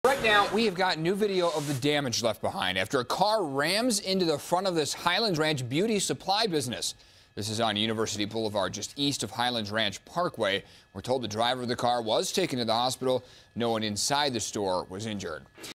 Right now, we have got new video of the damage left behind after a car rams into the front of this Highlands Ranch beauty supply business. This is on University Boulevard, just east of Highlands Ranch Parkway. We're told the driver of the car was taken to the hospital. No one inside the store was injured.